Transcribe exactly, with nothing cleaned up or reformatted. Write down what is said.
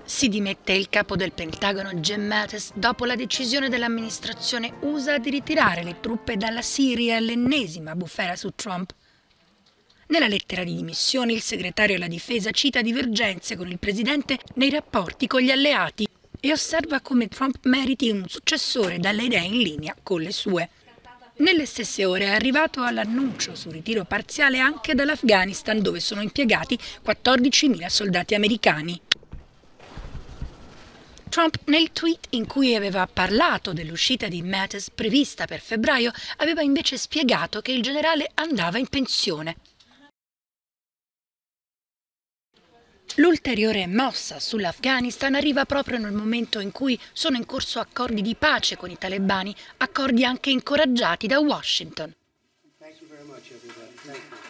Si dimette il capo del Pentagono Jim Mattis dopo la decisione dell'amministrazione U S A di ritirare le truppe dalla Siria, l'ennesima bufera su Trump. Nella lettera di dimissioni il segretario alla difesa cita divergenze con il presidente nei rapporti con gli alleati e osserva come Trump meriti un successore dalle idee in linea con le sue. Nelle stesse ore è arrivato all'annuncio sul ritiro parziale anche dall'Afghanistan, dove sono impiegati quattordicimila soldati americani. Trump, nel tweet in cui aveva parlato dell'uscita di Mattis prevista per febbraio, aveva invece spiegato che il generale andava in pensione. L'ulteriore mossa sull'Afghanistan arriva proprio nel momento in cui sono in corso accordi di pace con i talebani, accordi anche incoraggiati da Washington.